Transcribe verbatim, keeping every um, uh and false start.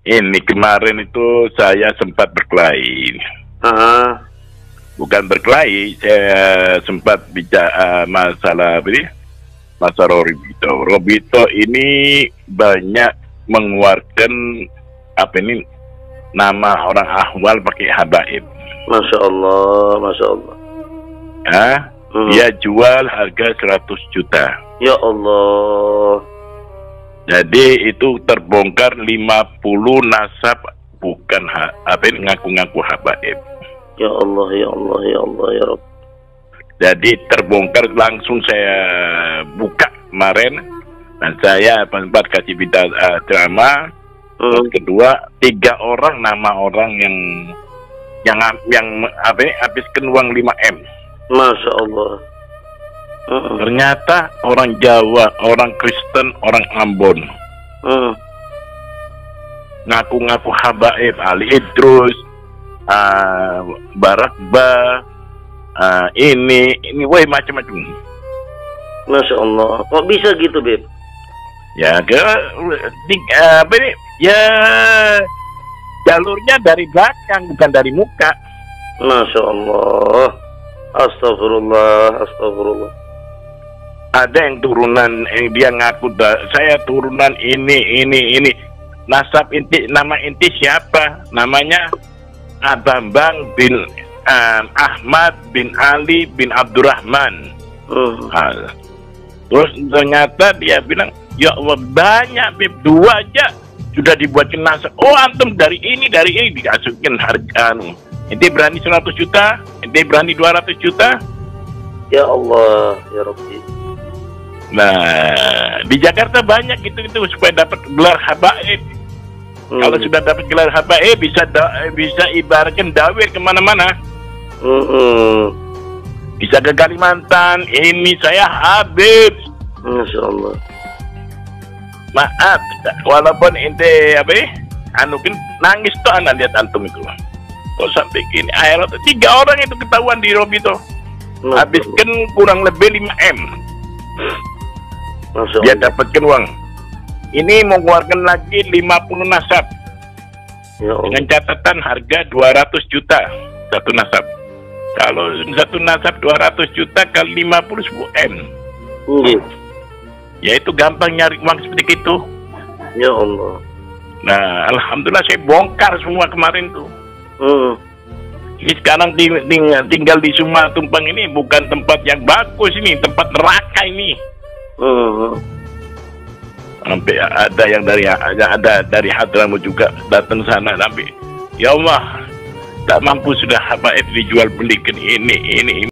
Ini kemarin itu saya sempat berkelahi. Ah, Bukan berkelahi, saya sempat bicara masalah ini, masalah Robito. Robito ini banyak mengeluarkan apa ini nama orang ahwal pakai habaib. Masya Allah, Masya Allah. Ya, Hmm. dia jual harga seratus juta. Ya Allah. Jadi itu terbongkar lima puluh nasab bukan ha, apa ini ngaku-ngaku habaib. Ya Allah, ya Allah, ya Allah, ya Rabb. Jadi terbongkar, langsung saya buka kemarin dan saya sempat kasih berita uh, ceramah. Hmm. Terus kedua, tiga orang nama orang yang yang yang apa ini habiskan uang lima M. Masya Allah. Hmm. Ternyata orang Jawa, orang Kristen, orang Ambon. Hmm. Ngaku-ngaku habaib, Ali Idrus, uh, Barakba, uh, ini, ini, woi macam-macam. Masya Allah. Kok bisa gitu, Beb? Ya, ke, di, uh, apa ini, ya jalurnya dari belakang, bukan dari muka. Masya Allah. Astagfirullah, astagfirullah. Ada yang turunan, yang dia ngaku, saya turunan ini, ini, ini. Nasab inti, nama inti siapa? Namanya Bambang bin um, Ahmad bin Ali bin Abdurrahman. Hmm. Nah, terus ternyata dia bilang, ya Allah banyak, Beb, dua aja sudah dibuatkan nasab. Oh, antum dari ini, dari ini dikasihkan harga. Ente berani seratus juta, ente berani dua ratus juta. Ya Allah, ya Rabbi. Nah, di Jakarta banyak gitu-gitu supaya dapat gelar habaib. Hmm. Kalau sudah dapat gelar habaib bisa da, bisa ibaratkan dawir kemana-mana. Hmm. Bisa ke Kalimantan. Ini saya Habib. Masya Allah. Maaf, walaupun ente apa? Ya, anu kan nangis tuh anak lihat antum itu. Kok sampai gini? Akhirnya tiga orang itu ketahuan di Robito. Habiskan kurang lebih lima M. Masya Dia Allah. dapatkan uang. Ini mau keluarkan lagi lima puluh nasab. Ya Allah. Dengan catatan harga dua ratus juta satu nasab. Kalau satu nasab dua ratus juta kali lima puluh, sepuluh M. Hmm. Ya itu gampang nyari uang seperti itu. Ya Allah. Nah, alhamdulillah saya bongkar semua kemarin tuh. Hmm. Ini sekarang di, di, tinggal di Suma Tumpang ini bukan tempat yang bagus, ini tempat neraka ini. Hmm. Sampai ada yang dari ada, ada dari Hadramaut juga datang sana, sampai ya Allah tak mampu sudah habaib dijual belikan ini ini. ini.